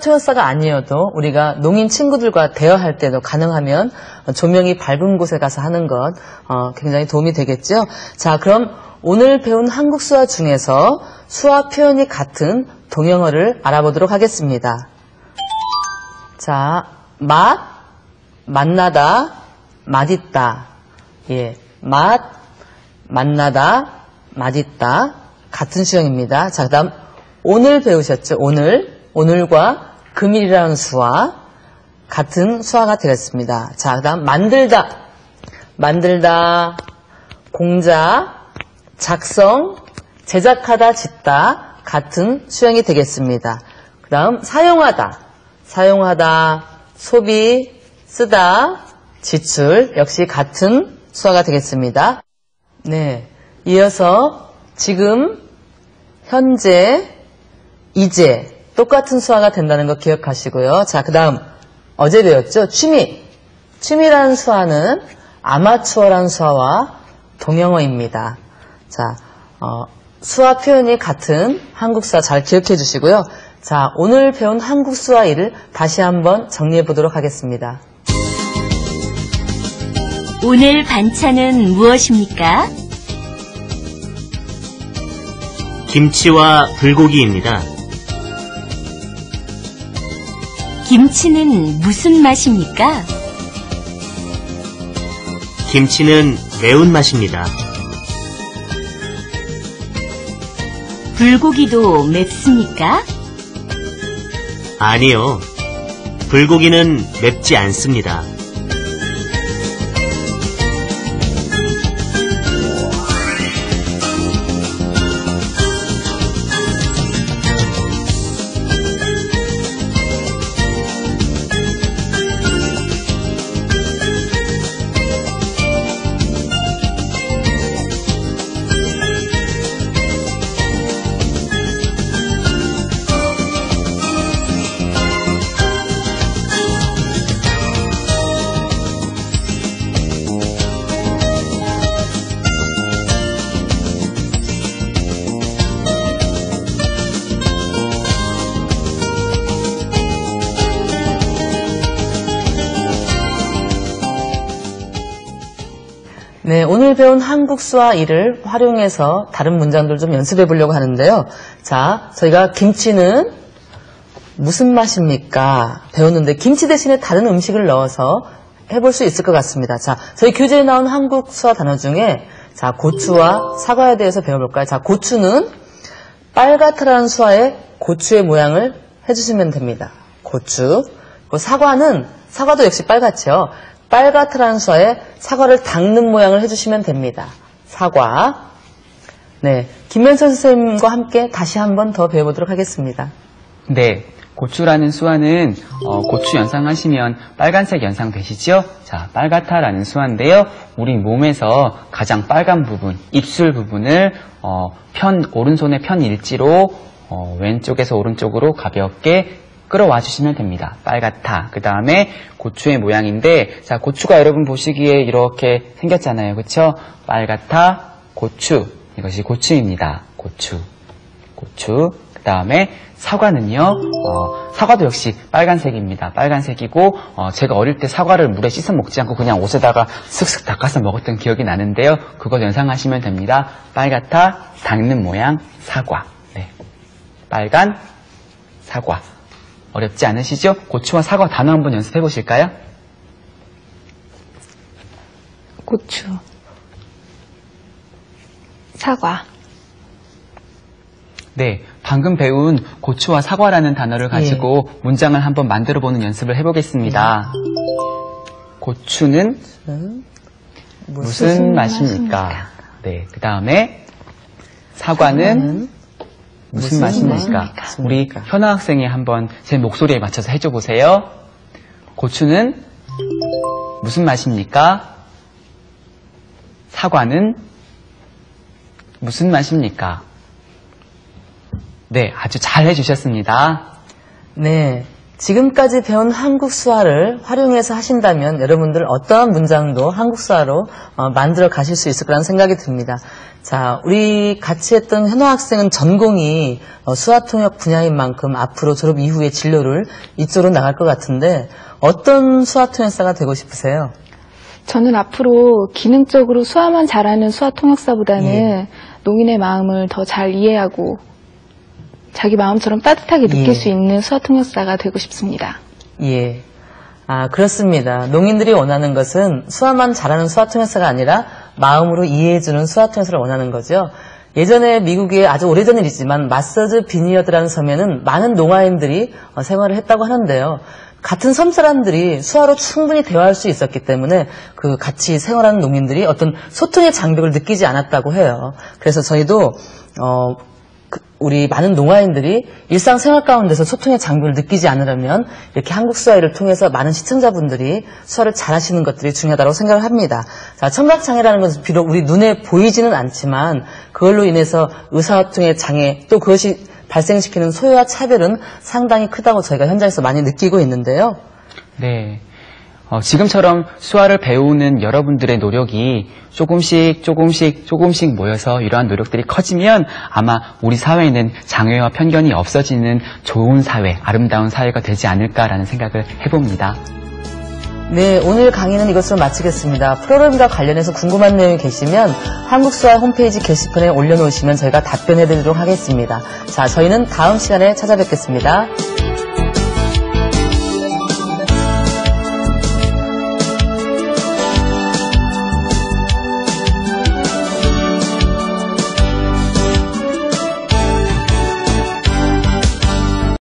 아마추어사가 아니어도 우리가 농인 친구들과 대화할 때도 가능하면 조명이 밝은 곳에 가서 하는 것 굉장히 도움이 되겠죠. 자, 그럼 오늘 배운 한국 수화 중에서 수화 표현이 같은 동영어를 알아보도록 하겠습니다. 자, 맛, 만나다, 맛있다. 예, 맛, 만나다, 맛있다. 같은 수형입니다. 자, 그 다음 오늘 배우셨죠? 오늘과 금일이라는 수화 같은 수화가 되겠습니다. 자, 그 다음 만들다, 공자, 작성, 제작하다, 짓다 같은 수형이 되겠습니다. 그 다음 사용하다, 소비, 쓰다, 지출 역시 같은 수화가 되겠습니다. 네, 이어서 지금, 현재, 이제 똑같은 수화가 된다는 거 기억하시고요. 자, 그 다음 어제 배웠죠? 취미라는 수화는 아마추어라는 수화와 동영어입니다. 자, 수화 표현이 같은 한국 수화 잘 기억해 주시고요. 자, 오늘 배운 한국 수화 1을 다시 한번 정리해 보도록 하겠습니다. 오늘 반찬은 무엇입니까? 김치와 불고기입니다. 김치는 무슨 맛입니까? 김치는 매운 맛입니다. 불고기도 맵습니까? 아니요. 불고기는 맵지 않습니다. 네, 오늘 배운 한국 수화 1을 활용해서 다른 문장들 좀 연습해 보려고 하는데요. 자, 저희가 김치는 무슨 맛입니까? 배웠는데 김치 대신에 다른 음식을 넣어서 해볼 수 있을 것 같습니다. 자, 저희 교재에 나온 한국 수화 단어 중에 자, 고추와 사과에 대해서 배워볼까요? 자, 고추는 빨갛다라는 수화에 고추의 모양을 해주시면 됩니다. 고추. 그리고 사과도 역시 빨갛죠. 빨갛다라는 수화에 사과를 닦는 모양을 해주시면 됩니다. 사과. 네, 김면철 선생님과 함께 다시 한 번 더 배워보도록 하겠습니다. 네, 고추라는 수화는 고추 연상하시면 빨간색 연상 되시죠? 자, 빨갛다라는 수화인데요. 우리 몸에서 가장 빨간 부분, 입술 부분을 오른손의 편일지로 왼쪽에서 오른쪽으로 가볍게 끌어와 주시면 됩니다. 빨갛다. 그 다음에 고추의 모양인데, 자, 고추가 여러분 보시기에 이렇게 생겼잖아요. 그쵸? 빨갛다, 고추. 이것이 고추입니다. 고추. 그 다음에 사과는요, 사과도 역시 빨간색입니다. 빨간색이고, 제가 어릴 때 사과를 물에 씻어 먹지 않고 그냥 옷에다가 슥슥 닦아서 먹었던 기억이 나는데요. 그것 연상하시면 됩니다. 빨갛다, 닦는 모양, 사과. 네. 빨간, 사과. 어렵지 않으시죠? 고추와 사과 단어 한번 연습해 보실까요? 고추, 사과. 네, 방금 배운 고추와 사과라는 단어를 가지고 문장을 한번 만들어 보는 연습을 해보겠습니다. 고추는 무슨 맛입니까? 네, 그 다음에 사과는 무슨 맛입니까? 우리 현아 학생이 한번 제 목소리에 맞춰서 해줘 보세요. 고추는 무슨 맛입니까? 사과는 무슨 맛입니까? 네, 아주 잘 해주셨습니다. 네, 지금까지 배운 한국 수화를 활용해서 하신다면 여러분들 어떠한 문장도 한국 수화로 만들어 가실 수 있을 거라는 생각이 듭니다. 자, 우리 같이 했던 현호 학생은 전공이 수화통역 분야인 만큼 앞으로 졸업 이후에 진로를 이쪽으로 나갈 것 같은데 어떤 수화통역사가 되고 싶으세요? 저는 앞으로 기능적으로 수화만 잘하는 수화통역사보다는 예. 농인의 마음을 더 잘 이해하고 자기 마음처럼 따뜻하게 느낄 예. 수 있는 수화통역사가 되고 싶습니다. 예. 아, 그렇습니다. 농인들이 원하는 것은 수화만 잘하는 수화통역사가 아니라 마음으로 이해해주는 수화통역사를 원하는 거죠. 예전에 미국의 아주 오래전 일이지만 마서즈 비니어드라는 섬에는 많은 농아인들이 생활을 했다고 하는데요. 같은 섬 사람들이 수화로 충분히 대화할 수 있었기 때문에 그 같이 생활하는 농민들이 어떤 소통의 장벽을 느끼지 않았다고 해요. 그래서 저희도 우리 많은 농아인들이 일상생활 가운데서 소통의 장벽을 느끼지 않으려면 이렇게 한국수화일을 통해서 많은 시청자분들이 수화를 잘하시는 것들이 중요하다고 생각을 합니다. 자, 청각장애라는 것은 비록 우리 눈에 보이지는 않지만 그걸로 인해서 의사소통의 장애 또 그것이 발생시키는 소외와 차별은 상당히 크다고 저희가 현장에서 많이 느끼고 있는데요. 네. 지금처럼 수화를 배우는 여러분들의 노력이 조금씩 모여서 이러한 노력들이 커지면 아마 우리 사회에는 장애와 편견이 없어지는 좋은 사회, 아름다운 사회가 되지 않을까라는 생각을 해봅니다. 네, 오늘 강의는 이것으로 마치겠습니다. 프로그램과 관련해서 궁금한 내용이 계시면 한국수화 홈페이지 게시판에 올려놓으시면 저희가 답변해드리도록 하겠습니다. 자, 저희는 다음 시간에 찾아뵙겠습니다.